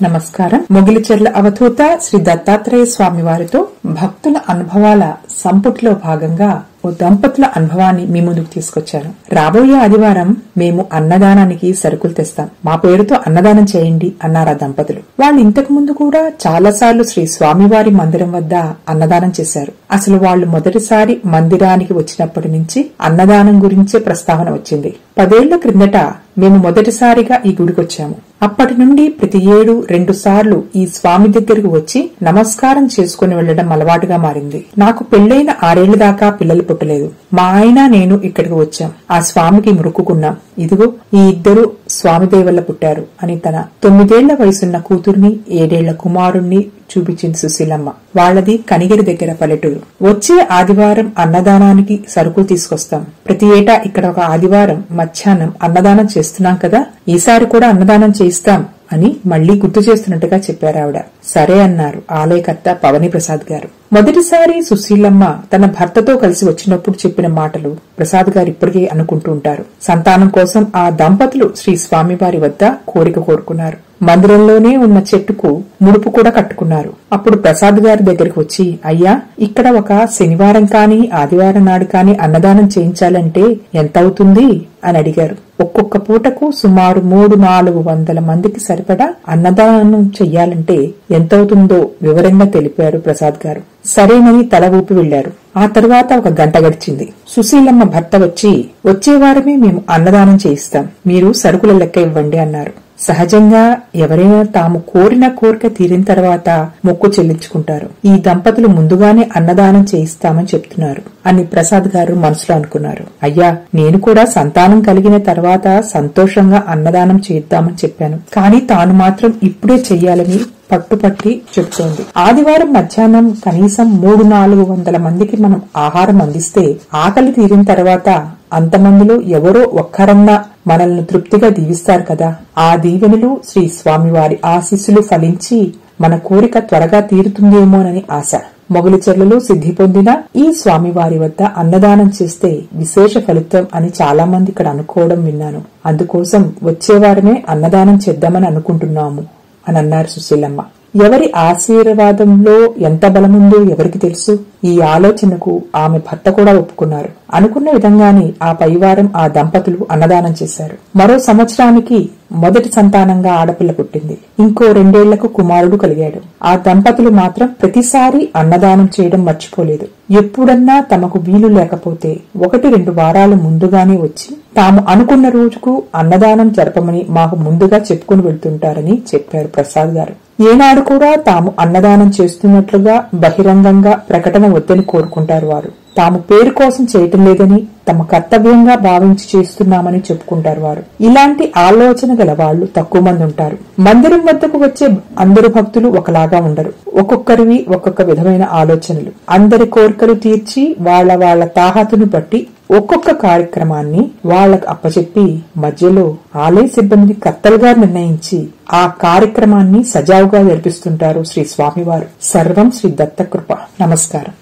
నమస్కారం. మొగిలిచెర్ల అవధూత శ్రీ దత్తాత్రేయ స్వామి వారితో భక్తుల అనుభవాల సంపుటిలో భాగంగా ఓ దంపతుల అనుభవాన్ని మీ ముందుకు తీసుకొచ్చాను. రాబోయే ఆదివారం మేము అన్నదానానికి సరుకులు తెస్తాం, మా పేరుతో అన్నదానం చేయండి అన్నారు ఆ దంపతులు. వాళ్ళు ఇంతకు ముందు కూడా చాలాసార్లు శ్రీ స్వామివారి మందిరం వద్ద అన్నదానం చేశారు. అసలు వాళ్ళు మొదటిసారి మందిరానికి వచ్చినప్పటి నుంచి అన్నదానం గురించే ప్రస్తావన వచ్చింది. 10 ఏళ్ల క్రిందట మేము మొదటిసారిగా ఈ గుడికొచ్చాము. అప్పటి నుండి ప్రతి ఏడు 2 సార్లు ఈ స్వామి దగ్గరకు వచ్చి నమస్కారం చేసుకుని వెళ్లడం అలవాటుగా మారింది. నాకు పెళ్లైన 6 ఏళ్ల దాకా పిల్లలు పుట్టలేదు. మా ఆయన నేను ఇక్కడికి వచ్చాం. ఆ స్వామికి మొక్కుకున్నాం. ఇదిగో ఈ ఇద్దరు స్వామి దేవల్ల పుట్టారు అని తన 9 ఏళ్ల వయసున్న కూతుర్ని 7 ఏళ్ల కుమారుణ్ణి చూపించింది సుశీలమ్మ. వాళ్లది కనిగిరి దగ్గర పల్లెటూరు. వచ్చే ఆదివారం అన్నదానానికి సరుకులు తీసుకొస్తాం. ప్రతి ఏటా ఇక్కడ ఒక ఆదివారం మధ్యాహ్నం అన్నదానం చేస్తున్నాం కదా, ఈసారి కూడా అన్నదానం చేయిస్తాం అని మళ్లీ గుర్తు చేస్తున్నట్టుగా చెప్పారు ఆవిడ. సరే అన్నారు ఆలయకర్త పవని ప్రసాద్ గారు. మొదటిసారి సుశీలమ్మ తన భర్తతో కలిసి వచ్చినప్పుడు చెప్పిన మాటలు ప్రసాద్ గారు ఇప్పటికే అనుకుంటూ ఉంటారు. సంతానం కోసం ఆ దంపతులు శ్రీ స్వామివారి వద్ద కోరిక కోరుకున్నారు. మందిరంలోనే ఉన్న చెట్టుకు ముడుపు కూడా కట్టుకున్నారు. అప్పుడు ప్రసాద్ గారి దగ్గరికి వచ్చి, అయ్యా, ఇక్కడ ఒక శనివారం కాని ఆదివారం నాడు కాని అన్నదానం చేయించాలంటే ఎంత అవుతుంది అని అడిగారు. ఒక్కొక్క పూటకు సుమారు 300-400 మందికి సరిపడా అన్నదానం చెయ్యాలంటే ఎంతవుతుందో వివరంగా తెలిపారు ప్రసాద్ గారు. సరేనని తల ఊపి వెళ్లారు. ఆ తర్వాత ఒక గంట గడిచింది. సుశీలమ్మ భర్త వచ్చే వారమే మేము అన్నదానం చేయిస్తాం, మీరు సరుకుల లెక్క ఇవ్వండి అన్నారు. సహజంగా ఎవరైనా తాము కోరిన కోరిక తీరిన తర్వాత మొక్కు చెల్లించుకుంటారు. ఈ దంపతులు ముందుగానే అన్నదానం చేయిస్తామని చెప్తున్నారు అని ప్రసాద్ గారు మనసులో అనుకున్నారు. అయ్యా, నేను కూడా సంతానం కలిగిన తర్వాత సంతోషంగా అన్నదానం చేద్దామని చెప్పాను, కానీ తాను మాత్రం ఇప్పుడే చెయ్యాలని పట్టుపట్టి చెబుతోంది. ఆదివారం మధ్యాహ్నం కనీసం 300-400 మందికి మనం ఆహారం అందిస్తే ఆకలి తీరిన తర్వాత అంతమందిలో ఎవరో ఒక్కరన్నా మనల్ని తృప్తిగా దీవిస్తారు కదా. ఆ దీవెనలు శ్రీ స్వామివారి ఆశీస్సులు ఫలించి మన కోరిక త్వరగా తీరుతుందేమోనని ఆశ. మొగిలిచెర్లలో సిద్ధి పొందిన ఈ స్వామివారి వద్ద అన్నదానం చేస్తే విశేష ఫలితం అని చాలా మంది ఇక్కడ అనుకోవడం విన్నాను. అందుకోసం వచ్చేవారమే అన్నదానం చేద్దామని అనుకుంటున్నాము అని అన్నారు సుశీలమ్మ. ఎవరి ఆశీర్వాదంలో ఎంత బలముందో ఎవరికి తెలుసు. ఈ ఆలోచనకు ఆమె భర్త కూడా ఒప్పుకున్నారు. అనుకున్న విధంగానే ఆ పైవారం ఆ దంపతులు అన్నదానం చేశారు. మరో సంవత్సరానికి మొదటి సంతానంగా ఆడపిల్ల పుట్టింది. ఇంకో 2 ఏళ్లకు కుమారుడు కలిగాడు. ఆ దంపతులు మాత్రం ప్రతిసారి అన్నదానం చేయడం మర్చిపోలేదు. ఎప్పుడన్నా తమకు వీలు లేకపోతే 1-2 వారాలు ముందుగానే వచ్చి తాము అనుకున్న రోజుకు అన్నదానం జరపమని మాకు ముందుగా చెప్పుకుని వెళ్తుంటారని చెప్పారు ప్రసాద్ గారు. ఏనాడు కూడా తాము అన్నదానం చేస్తున్నట్లుగా బహిరంగంగా ప్రకటన వద్దని కోరుకుంటారు వారు. తాము పేరు కోసం చేయటం లేదని తమ కర్తవ్యంగా భావించి చేస్తున్నామని చెప్పుకుంటారు వారు. ఇలాంటి ఆలోచన గల వాళ్లు తక్కువ మంది ఉంటారు. మందిరం వద్దకు వచ్చే అందరు భక్తులు ఒకలాగా ఉండరు. ఒక్కొక్కరివి ఒక్కొక్క విధమైన ఆలోచనలు. అందరి కోరికలు తీర్చి వాళ్ళ తాహతును బట్టి ఒక్కొక్క కార్యక్రమాన్ని వాళ్లకు అప్పచెప్పి మధ్యలో ఆలయ సిబ్బంది కర్తలుగా నిర్ణయించి ఆ కార్యక్రమాన్ని సజావుగా జరిపిస్తుంటారు శ్రీ స్వామివారు. సర్వం శ్రీ దత్త కృప. నమస్కారం.